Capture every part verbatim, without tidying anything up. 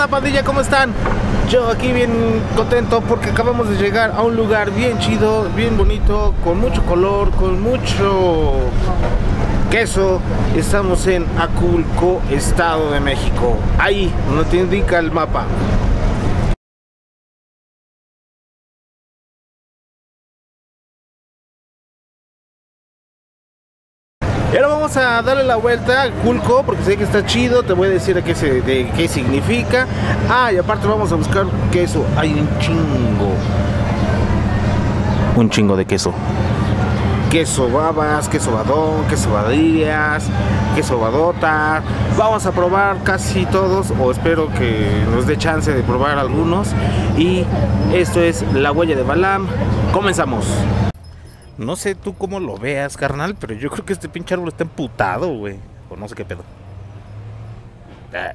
onda, pandilla? ¿Cómo están? Yo aquí bien contento porque acabamos de llegar a un lugar bien chido, bien bonito, con mucho color, con mucho queso. Estamos en Acapulco, Estado de México. Ahí, donde te indica el mapa. Y ahora vamos a darle la vuelta a Acapulco porque sé que está chido. Te voy a decir de qué, se, de qué significa. Ah, y aparte vamos a buscar queso. Hay un chingo. Un chingo de queso. Queso babas, queso badón, queso badillas, queso badota. Vamos a probar casi todos, o espero que nos dé chance de probar algunos. Y esto es La Huella de Balaam. Comenzamos. No sé tú cómo lo veas, carnal, pero yo creo que este pinche árbol está emputado, güey. O no sé qué pedo. Ah.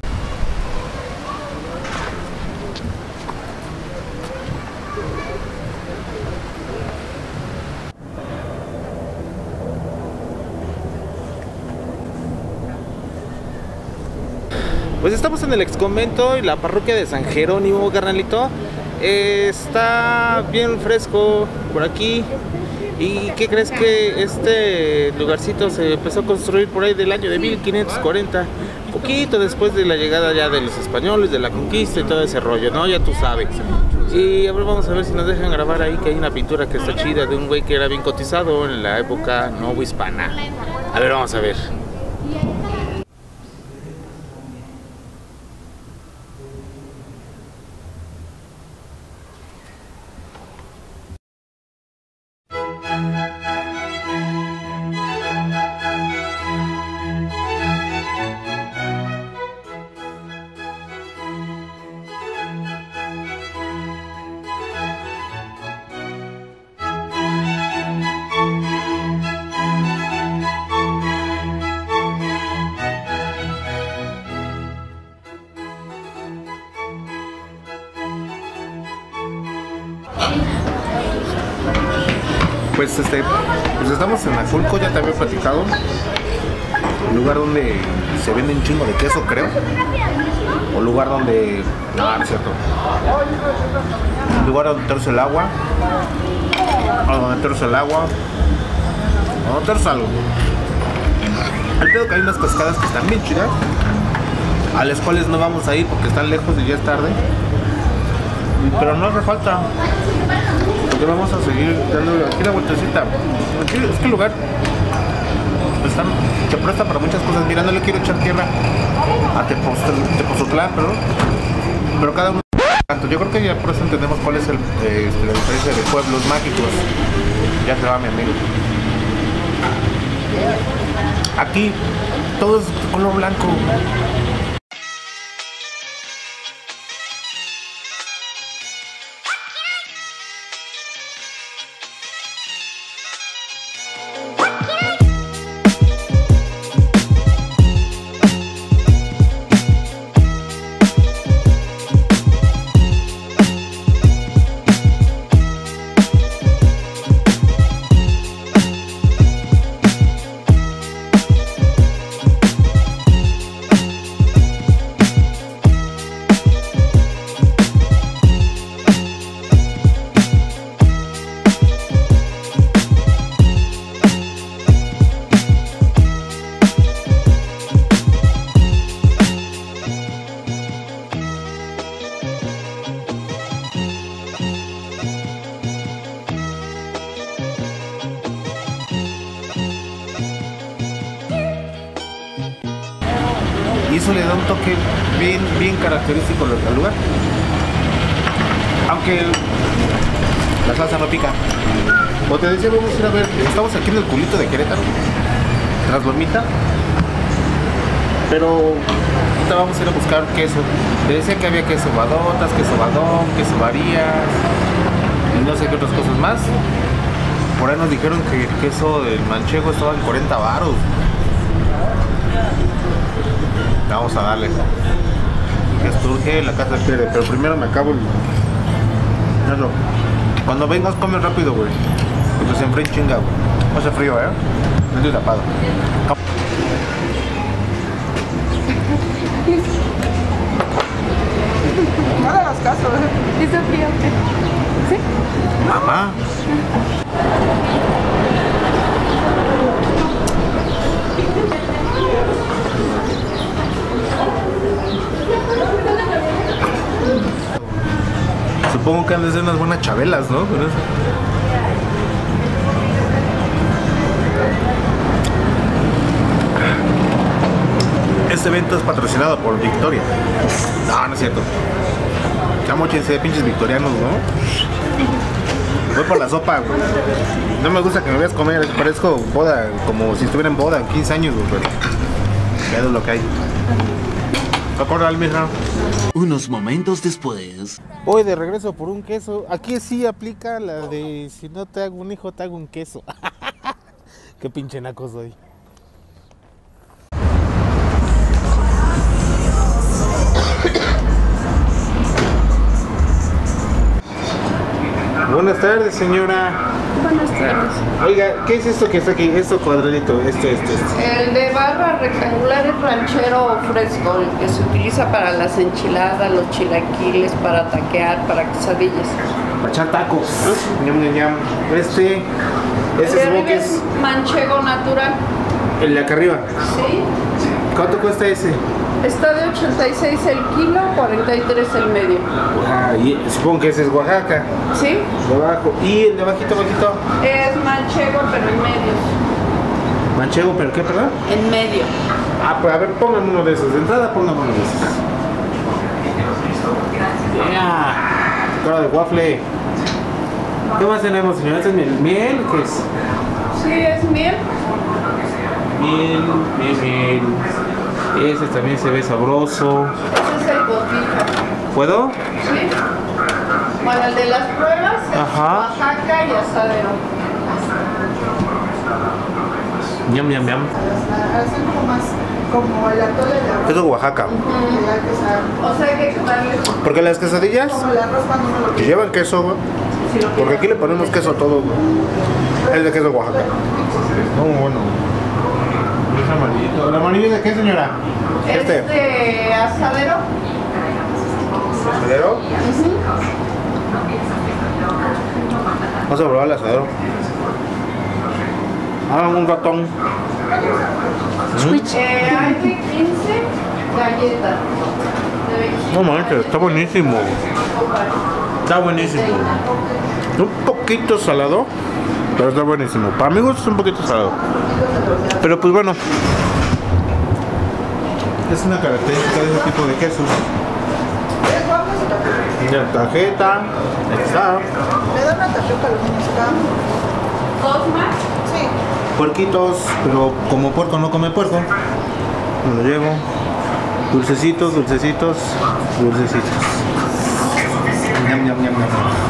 Pues estamos en el ex convento y la parroquia de San Jerónimo, carnalito. Eh, está bien fresco por aquí. ¿Y qué crees? Que este lugarcito se empezó a construir por ahí del año de mil quinientos cuarenta, poquito después de la llegada ya de los españoles, de la conquista y todo ese rollo, ¿no? Ya tú sabes. Y a ver, vamos a ver si nos dejan grabar ahí, que hay una pintura que está chida de un güey que era bien cotizado en la época novohispana. A ver, vamos a ver. Pues este, pues estamos en Acapulco, ya te había platicado. Un lugar donde se vende un chingo de queso, creo. O lugar donde... No, no es cierto. Un lugar donde terzo el agua. O donde terzo el agua. O donde terzo algo. El pedo que hay unas cascadas que están bien chidas, a las cuales no vamos a ir porque están lejos y ya es tarde. Pero no hace falta, porque vamos a seguir dando aquí la vueltecita. Aquí, es que el lugar está, se presta para muchas cosas. Mira, no le quiero echar tierra a Tepoztlán, pero, pero cada uno. Yo creo que ya por eso entendemos cuál es el, eh, la diferencia de pueblos mágicos. Ya se va mi amigo. Aquí todo es color blanco. Y eso le da un toque bien, bien característico al lugar. Aunque la salsa no pica. Como te decía, vamos a ir a ver. Estamos aquí en el culito de Querétaro, tras Lomita. Pero ahorita vamos a ir a buscar queso. Te decía que había queso badotas, queso badón, queso varías y no sé qué otras cosas más. Por ahí nos dijeron que el queso del manchego estaba en cuarenta varos. Vamos a darle. Que surge la casa quiere, pero primero me acabo el... Cuando vengas come rápido, güey. Porque se enfría chinga, güey. Hace frío, ¿eh? No estoy tapado. No le hagas caso, ¿eh? ¿Y Sofía qué? ¿Sí? Mamá. Supongo que han de ser unas buenas chabelas, ¿no? Pero eso... Este evento es patrocinado por Victoria. No, no es cierto. Ya mochense de pinches victorianos, ¿no? Voy por la sopa, güey. No me gusta que me veas comer, parezco boda, como si estuviera en boda, en quince años, güey, pero ya es lo que hay. ¿Acorda, mija? Unos momentos después. Voy de regreso por un queso. Aquí sí aplica la de si no te hago un hijo, te hago un queso. Qué pinche naco soy. Buenas tardes, señora. Buenas tardes. Oiga, ¿qué es esto que está aquí? Esto cuadradito, esto, esto, esto. El de barra rectangular es ranchero fresco, el que se utiliza para las enchiladas, los chilaquiles, para taquear, para quesadillas. Para echar tacos. Ñam, ñam, ñam. Este, El de ese es arriba que es es manchego natural. el de acá arriba. Sí. ¿Cuánto cuesta ese? Está de ochenta y seis el kilo, cuarenta y tres el medio. Ah, y supongo que ese es Oaxaca. ¿Sí? De abajo. Y el de bajito, bajito. Es manchego, pero en medios. Manchego, ¿pero qué, perdón? En medio. Ah, pues a ver, póngame uno de esos. De entrada, póngame uno de esos. Yeah. Cara de waffle. ¿Qué más tenemos, señora? ¿Este es miel? ¿Miel? ¿Qué es? Sí, es miel. Miel, miel, miel. Ese también se ve sabroso. Ese es el botija. ¿Puedo? Sí. Bueno, el de las pruebas es Ajá. Oaxaca y asadero. Ñam, ñam, ñam. Hacen como más, como el atole de arroz. Eso es Oaxaca. El arroz, O sea que hay que darle Porque las quesadillas como el arroz cuando uno lo que llevan queso, güey. si lo Porque quieres. aquí le ponemos queso a todo, güey. Es de queso Oaxaca. Muy bueno. Es amarillito. ¿El amarillo de qué, señora? Es de asadero. ¿Asadero? Vamos a probar el asadero. Ah, un ratón. Eh, hay de quince galletas. De veinticinco No manches, está buenísimo. Está buenísimo. Un poquito salado, pero está buenísimo. Para mí gusta un poquito salado. Pero pues bueno. Es una característica de ese tipo de quesos. ¿Quieres guapos o tapioca? La tarjeta, ahí está. Le da una tapioca a los niños acá. ¿Dos más? Sí. Puerquitos, pero como puerco no come puerco. Me lo llevo. Dulcecitos, dulcecitos, dulcecitos. Ñam, ñam, ñam, ñam.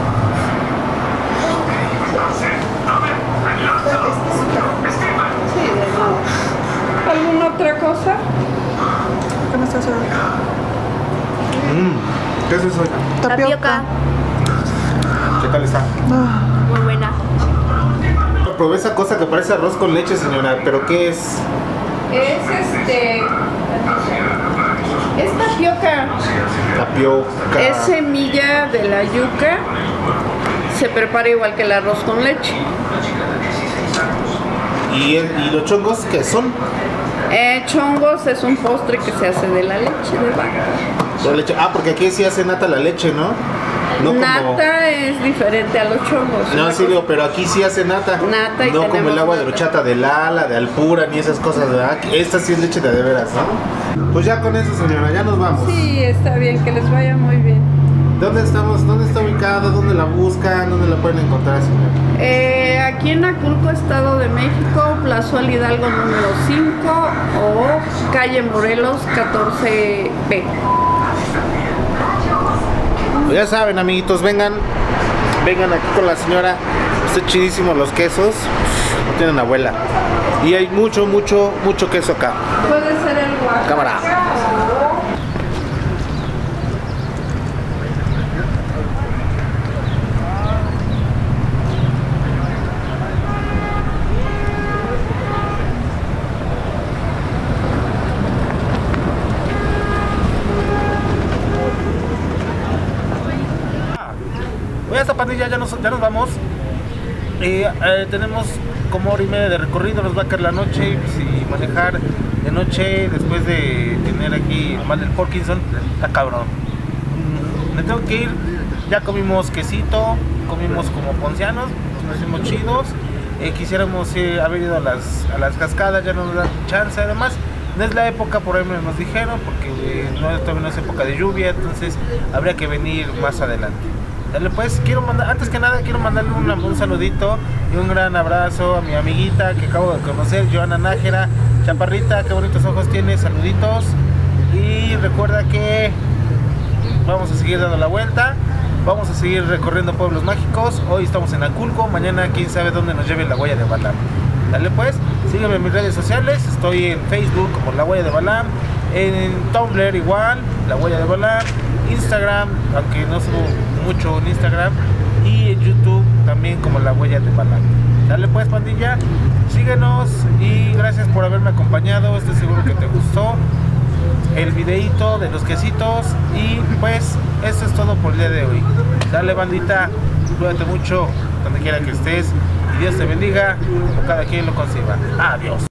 Sí, de nada. ¿Alguna otra cosa? ¿Qué me estás haciendo? Mm, ¿qué es eso? Tapioca. ¿Qué tal está? Muy buena. Probé esa cosa que parece arroz con leche, señora, pero ¿qué es? Es este. Es tapioca. Tapioca. Es semilla de la yuca. Se prepara igual que el arroz con leche. ¿Y, el- y los chongos qué son? Eh, chongos es un postre que se hace de la leche de vaca. La leche. Ah, porque aquí sí hace nata la leche, ¿no? No como... Nata es diferente a los chongos. No, Una sí, cosa- digo, pero aquí sí hace nata. Nata y no como tenemos el agua de nata. horchata de Lala, de Alpura, ni esas cosas, ¿verdad? Esta sí es leche de de veras, ¿no? Pues ya con eso, señora, ya nos vamos. Sí, está bien, que les vaya muy bien. ¿Dónde estamos? ¿Dónde está ubicada? ¿Dónde la buscan? ¿Dónde la pueden encontrar, señora? Eh, aquí en Aculco, Estado de México, Plazuela Hidalgo número cinco o calle Morelos catorce B. Pues ya saben, amiguitos, vengan, vengan aquí con la señora. Está chidísimo los quesos. No tienen abuela. Y hay mucho, mucho, mucho queso acá. Puede ser el Oaxaca. Cámara. pandilla, ya nos, ya nos vamos. Eh, eh, tenemos como hora y media de recorrido, nos va a caer la noche. Si manejar de noche después de tener aquí mal del Parkinson, está cabrón. Mm, me tengo que ir. Ya comimos quesito, comimos como poncianos, nos hicimos chidos. Eh, quisiéramos eh, haber ido a las, a las cascadas, ya no nos dan chance. Además, no es la época, por ahí nos dijeron, porque eh, no, todavía no es época de lluvia, entonces habría que venir más adelante. Dale, pues, quiero mandar, antes que nada, quiero mandarle un, un saludito y un gran abrazo a mi amiguita que acabo de conocer, Joana Nájera, chaparrita, qué bonitos ojos tiene, saluditos. Y recuerda que vamos a seguir dando la vuelta. Vamos a seguir recorriendo pueblos mágicos. Hoy estamos en Aculco, mañana quién sabe dónde nos lleve la huella de Balam. Dale pues, sígueme en mis redes sociales. Estoy en Facebook como La Huella de Balam, en Tumblr igual, La Huella de Balam, Instagram, aunque no subo mucho en Instagram, y en YouTube también como La Huella de Balam. Dale pues, pandilla, síguenos y gracias por haberme acompañado. Estoy seguro que te gustó el videito de los quesitos y pues eso es todo por el día de hoy. Dale, bandita, cuídate mucho donde quiera que estés y Dios te bendiga como cada quien lo conciba. Adiós.